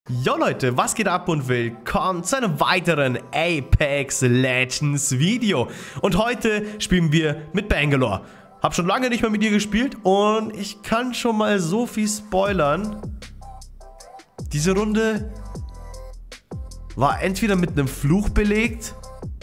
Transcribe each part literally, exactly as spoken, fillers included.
Jo Leute, was geht ab und willkommen zu einem weiteren Apex Legends Video. Und heute spielen wir mit Bangalore. Hab schon lange nicht mehr mit ihr gespielt und ich kann schon mal so viel spoilern. Diese Runde war entweder mit einem Fluch belegt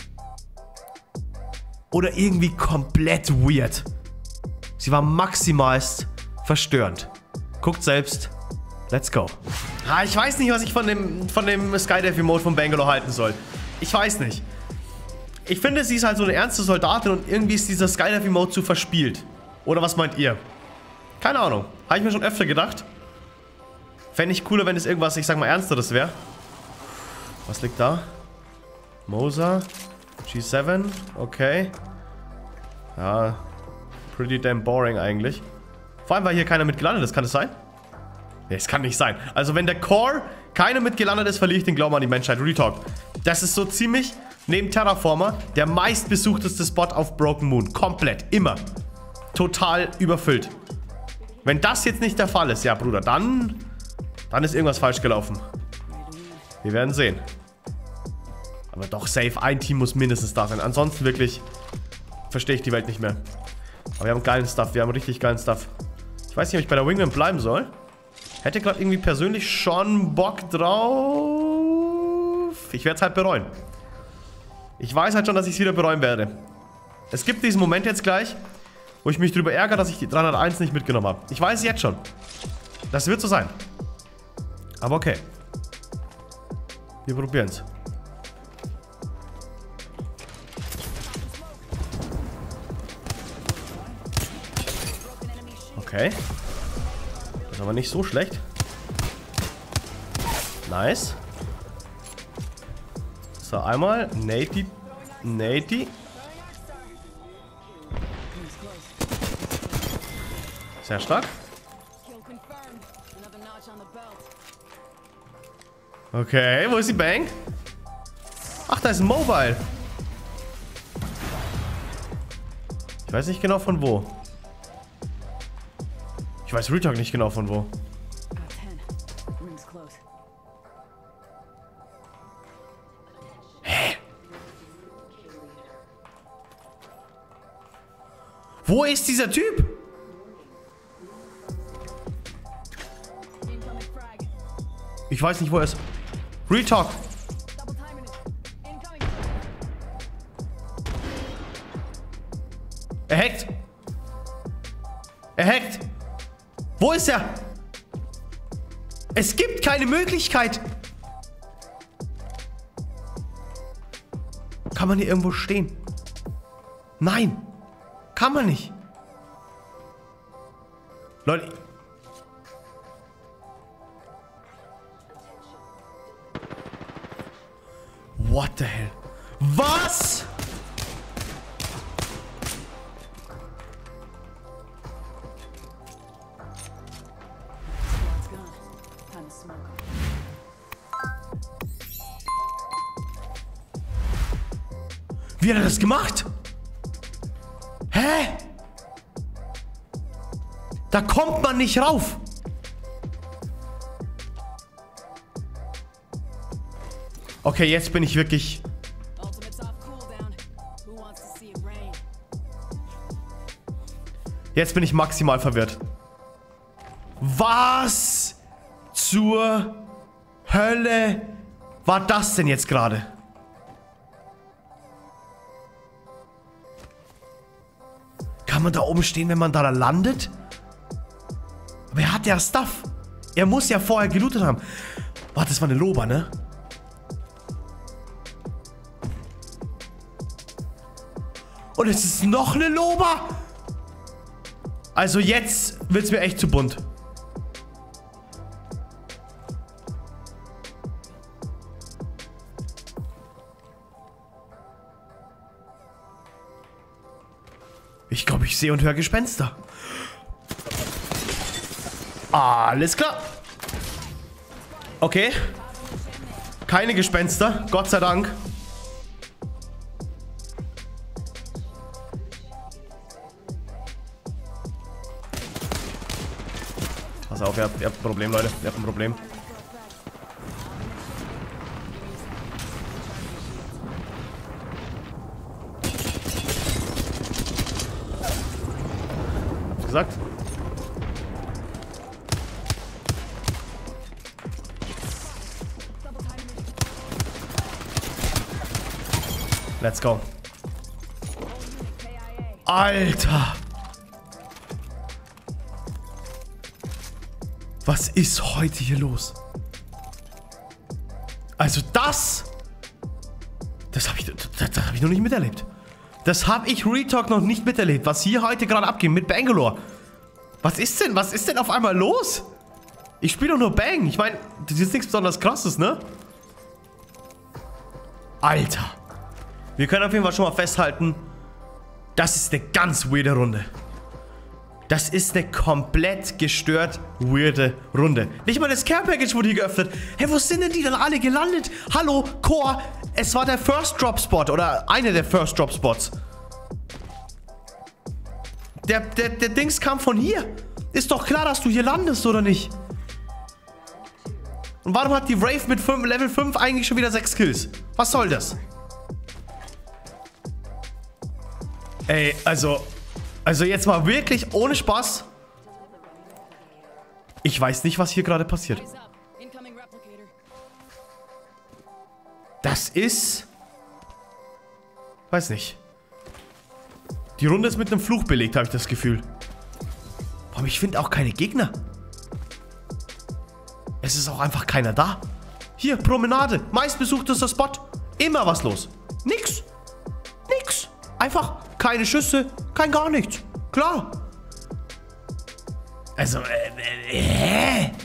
oder irgendwie komplett weird. Sie war maximalst verstörend. Guckt selbst. Let's go. Ah, ich weiß nicht, was ich von dem, von dem Skydive-Emote von Bangalore halten soll. Ich weiß nicht. Ich finde, sie ist halt so eine ernste Soldatin und irgendwie ist dieser Skydive-Emote zu verspielt. Oder was meint ihr? Keine Ahnung. Habe ich mir schon öfter gedacht. Fände ich cooler, wenn es irgendwas, ich sag mal, Ernsteres wäre. Was liegt da? Mosa. G sieben. Okay. Ja. Pretty damn boring eigentlich. Vor allem, weil hier keiner mit gelandet ist. Kann das sein? Nee, es kann nicht sein. Also wenn der Core keiner mit gelandet ist, verliere ich den Glauben an die Menschheit. Retalk. Das ist so ziemlich, neben Terraformer, der meistbesuchteste Spot auf Broken Moon. Komplett. Immer. Total überfüllt. Wenn das jetzt nicht der Fall ist, ja Bruder, dann, dann ist irgendwas falsch gelaufen. Wir werden sehen. Aber doch safe, ein Team muss mindestens da sein. Ansonsten wirklich verstehe ich die Welt nicht mehr. Aber wir haben geilen Stuff. Wir haben richtig geilen Stuff. Ich weiß nicht, ob ich bei der Wingman bleiben soll. Hätte gerade irgendwie persönlich schon Bock drauf. Ich werde es halt bereuen. Ich weiß halt schon, dass ich es wieder bereuen werde. Es gibt diesen Moment jetzt gleich, wo ich mich darüber ärgere, dass ich die dreihunderteins nicht mitgenommen habe. Ich weiß es jetzt schon. Das wird so sein. Aber okay. Wir probieren es. Okay. Ist aber nicht so schlecht. Nice. So, einmal. Nati. Nati. Sehr stark. Okay, wo ist die Bank? Ach, da ist ein Mobile. Ich weiß nicht genau von wo. Ich weiß Retalk nicht genau von wo. Hä? Wo ist dieser Typ? Ich weiß nicht, wo er ist. Retalk. Er hackt. Er hackt. Wo ist er? Es gibt keine Möglichkeit. Kann man hier irgendwo stehen? Nein. Kann man nicht. Leute. What the hell? Was? Wie hat er das gemacht? Hä? Da kommt man nicht rauf. Okay, jetzt bin ich wirklich... Jetzt bin ich maximal verwirrt. Was zur Hölle war das denn jetzt gerade? Kann man da oben stehen, wenn man da landet? Aber er hat ja Stuff. Er muss ja vorher gelootet haben. Warte, das war eine Loba, ne? Und es ist noch eine Loba? Also jetzt wird es mir echt zu bunt. Ich glaube, ich sehe und höre Gespenster. Alles klar. Okay. Keine Gespenster, Gott sei Dank. Pass auf, ihr habt, ihr habt ein Problem, Leute. Ihr habt ein Problem. gesagt. Let's go. Alter. Was ist heute hier los? Also das... Das habe ich, das, das hab ich noch nicht miterlebt. Das habe ich Real Talk noch nicht miterlebt, was hier heute gerade abgeht mit Bangalore. Was ist denn? Was ist denn auf einmal los? Ich spiele doch nur Bang. Ich meine, das ist nichts besonders Krasses, ne? Alter. Wir können auf jeden Fall schon mal festhalten, das ist eine ganz weirde Runde. Das ist eine komplett gestört weirde Runde. Nicht mal das Care Package wurde hier geöffnet. Hey, wo sind denn die dann alle gelandet? Hallo, Core. Es war der First Drop Spot oder einer der First Drop Spots. Der, der, der Dings kam von hier. Ist doch klar, dass du hier landest, oder nicht? Und warum hat die Wraith mit fünf, Level fünf eigentlich schon wieder sechs Kills? Was soll das? Ey, also... Also jetzt mal wirklich ohne Spaß. Ich weiß nicht, was hier gerade passiert. Das ist... Weiß nicht. Die Runde ist mit einem Fluch belegt, habe ich das Gefühl. Aber ich finde auch keine Gegner. Es ist auch einfach keiner da. Hier, Promenade. Meistbesuchtester Spot. Immer was los. Nix. Nix. Einfach keine Schüsse. Kein gar nichts. Klar. Also, äh, äh, äh.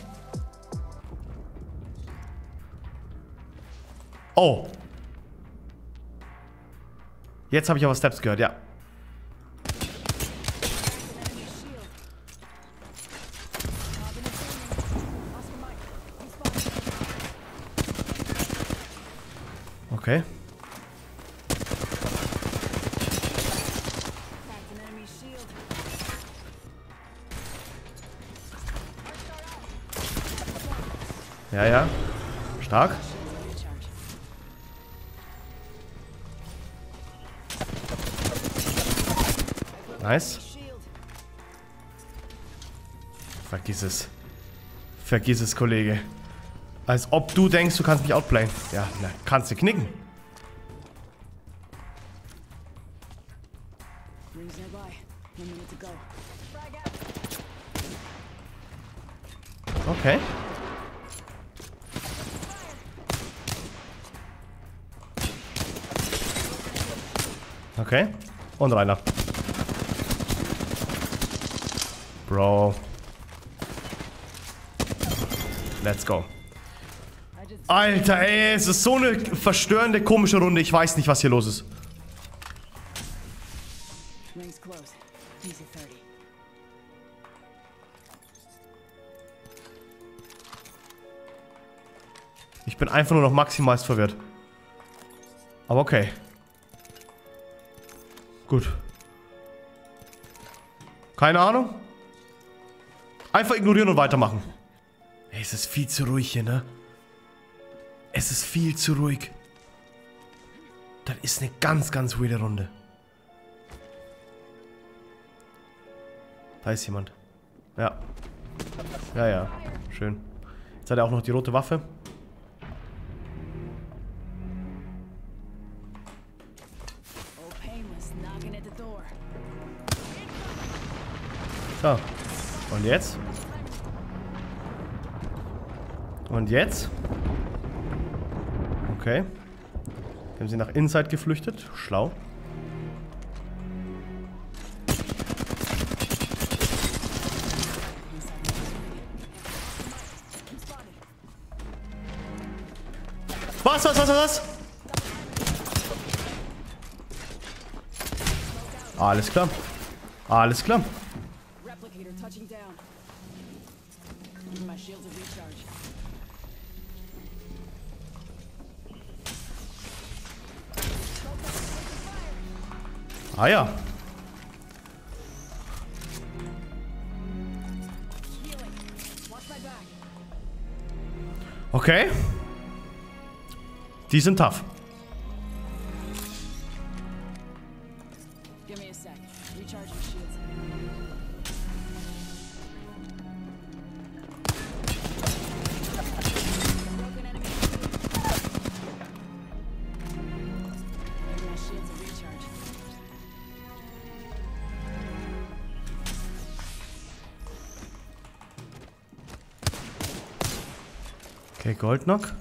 Oh. Jetzt habe ich aber Steps gehört, ja. Okay. Ja, ja. Stark. Nice. Vergiss es. Vergiss es, Kollege. Als ob du denkst, du kannst mich outplayen. Ja, na, kannst du knicken. Okay. Okay. Und reiner. Bro. Let's go. Alter, ey, es ist so eine verstörende, komische Runde. Ich weiß nicht, was hier los ist. Ich bin einfach nur noch maximal verwirrt. Aber okay. Gut. Keine Ahnung. Einfach ignorieren und weitermachen. Ey, es ist viel zu ruhig hier, ne? Es ist viel zu ruhig. Das ist eine ganz, ganz weirde Runde. Da ist jemand. Ja. Ja, ja. Schön. Jetzt hat er auch noch die rote Waffe. So. Und jetzt? Und jetzt? Okay. Haben sie nach Inside geflüchtet. Schlau. Was, was, was, was? Alles klar. Alles klar. Ah ja. Okay. Die sind tough. Okay, Goldknock.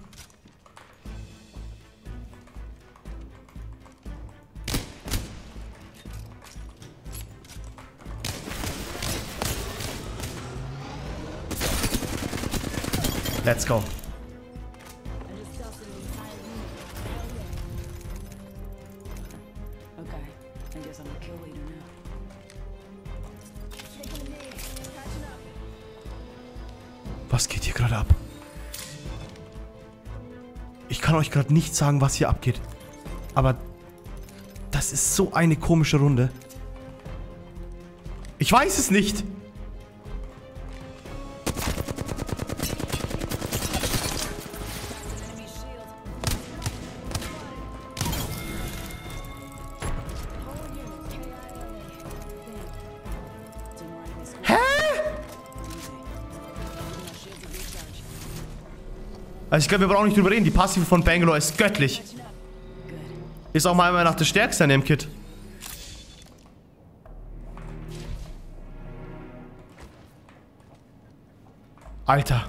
Let's go. Was geht hier gerade ab? Ich kann euch gerade nicht sagen, was hier abgeht. Aber das ist so eine komische Runde. Ich weiß es nicht. Also ich glaube, wir brauchen nicht drüber reden. Die Passive von Bangalore ist göttlich. Ist auch mal einmal nach der stärkste an dem Kit. Alter.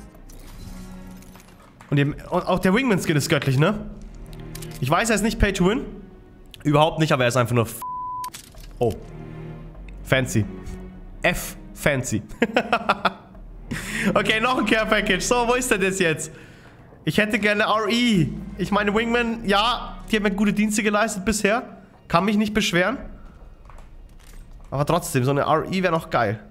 Und, eben, und auch der Wingman-Skin ist göttlich, ne? Ich weiß, er ist nicht Pay to Win. Überhaupt nicht, aber er ist einfach nur... F oh. Fancy. F. Fancy. Okay, noch ein Care-Package. So, wo ist der das jetzt? Ich hätte gerne R E. Ich meine, Wingman, ja, die haben mir gute Dienste geleistet bisher. Kann mich nicht beschweren. Aber trotzdem, so eine R E wäre noch geil.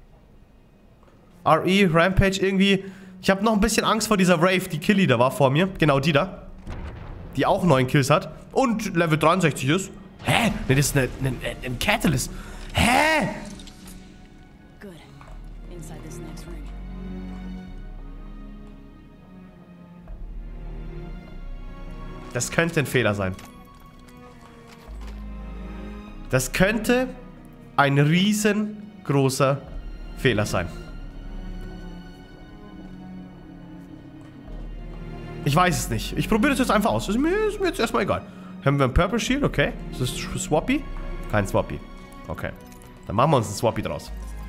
R E, Rampage irgendwie. Ich habe noch ein bisschen Angst vor dieser Wraith, die Killy da war vor mir. Genau die da. Die auch neun Kills hat. Und Level dreiundsechzig ist. Hä? Ne, das ist eine, eine, ein Catalyst. Hä? Das könnte ein Fehler sein. Das könnte ein riesengroßer Fehler sein. Ich weiß es nicht. Ich probiere das jetzt einfach aus. Das ist mir, ist mir jetzt erstmal egal. Haben wir ein Purple Shield? Okay. Ist das Swappy? Kein Swappy. Okay. Dann machen wir uns ein Swappy draus.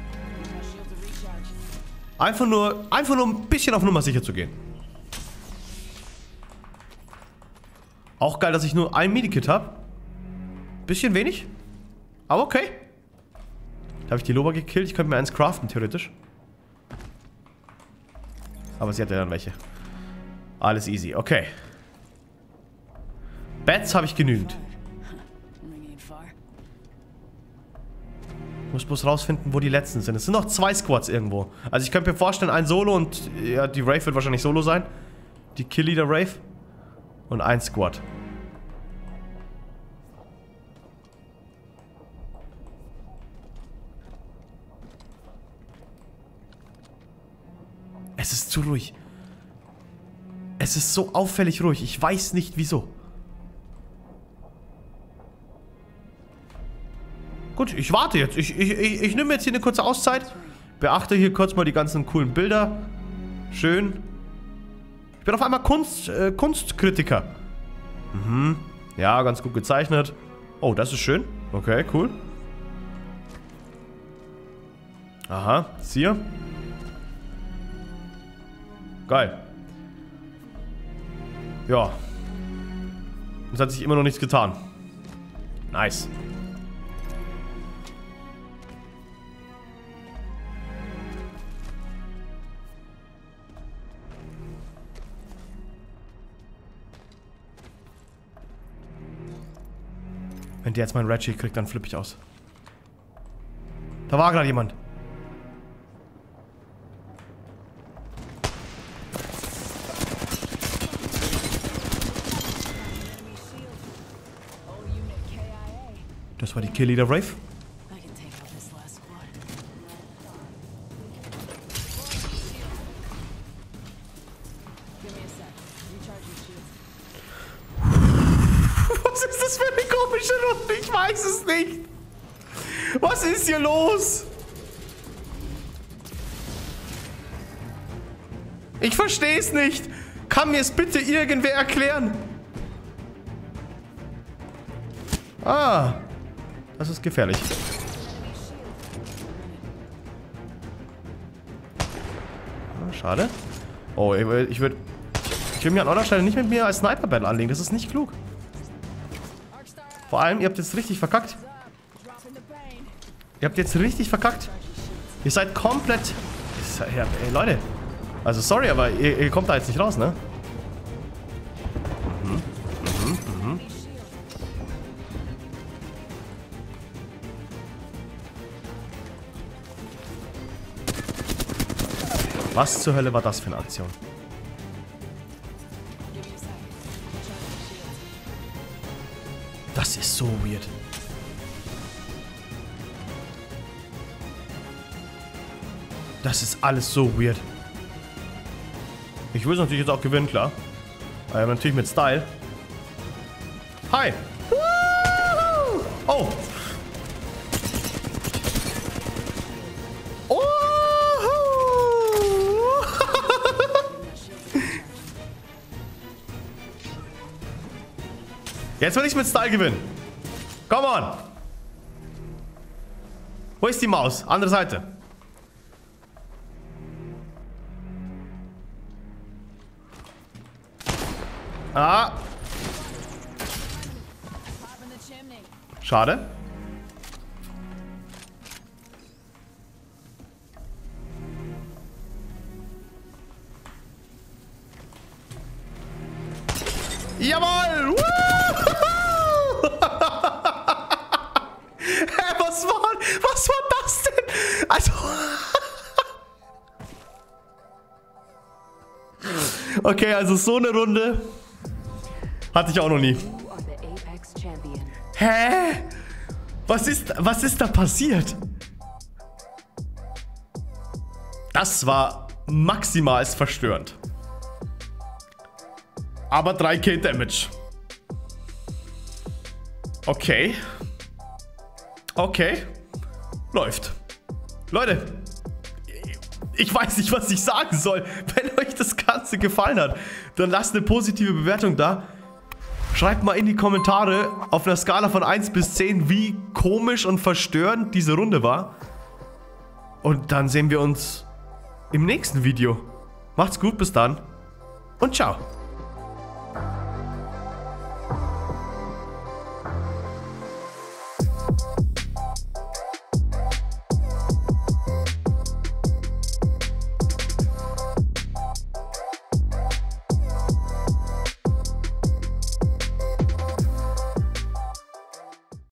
Einfach nur, einfach nur ein bisschen auf Nummer sicher zu gehen. Auch geil, dass ich nur ein Medikit habe. Bisschen wenig. Aber okay. Da habe ich die Loba gekillt. Ich könnte mir eins craften, theoretisch. Aber sie hat ja dann welche. Alles easy. Okay. Bats habe ich genügend. Ich muss bloß rausfinden, wo die letzten sind. Es sind noch zwei Squads irgendwo. Also ich könnte mir vorstellen, ein Solo und... Ja, die Wraith wird wahrscheinlich Solo sein. Die Killy der Wraith. Und ein Squad. Es ist zu ruhig. Es ist so auffällig ruhig. Ich weiß nicht wieso. Gut, ich warte jetzt. Ich, ich, ich, ich nehme jetzt hier eine kurze Auszeit. Beachte hier kurz mal die ganzen coolen Bilder. Schön. Ich bin auf einmal Kunst, äh, Kunstkritiker. Mhm. Ja, ganz gut gezeichnet. Oh, das ist schön. Okay, cool. Aha, hier. Geil. Ja. Es hat sich immer noch nichts getan. Nice. Wenn der jetzt meinen Reggie kriegt, dann flippe ich aus. Da war gerade jemand. Das war die Killy der Wraith. Was ist das für eine komische Runde? Ich weiß es nicht. Was ist hier los? Ich verstehe es nicht. Kann mir es bitte irgendwer erklären? Ah. Das ist gefährlich. Schade. Oh, ich würde... Ich, würd, ich will mir an eurer Stelle nicht mit mir als Sniper-Battle anlegen. Das ist nicht klug. Vor allem, ihr habt jetzt richtig verkackt. Ihr habt jetzt richtig verkackt. Ihr seid komplett... Ja, ey, Leute. Also, sorry, aber ihr, ihr kommt da jetzt nicht raus, ne? Mhm. Mhm. Mhm. Was zur Hölle war das für eine Aktion? Das ist so weird. Das ist alles so weird. Ich will es natürlich jetzt auch gewinnen, klar. Aber natürlich mit Style. Hi! Oh! Oh! Jetzt will ich mit Style gewinnen. Come on! Wo ist die Maus? Andere Seite. Ah. Schade. Jawohl! Hä, was war, was war das denn? Also... Okay, also so eine Runde hatte ich auch noch nie. Hä? Was ist, was ist da passiert? Das war maximal verstörend. Aber drei K Damage. Okay. Okay. Läuft. Leute. Ich weiß nicht, was ich sagen soll. Wenn euch das Ganze gefallen hat, dann lasst eine positive Bewertung da. Schreibt mal in die Kommentare auf einer Skala von eins bis zehn, wie komisch und verstörend diese Runde war. Und dann sehen wir uns im nächsten Video. Macht's gut, bis dann und ciao.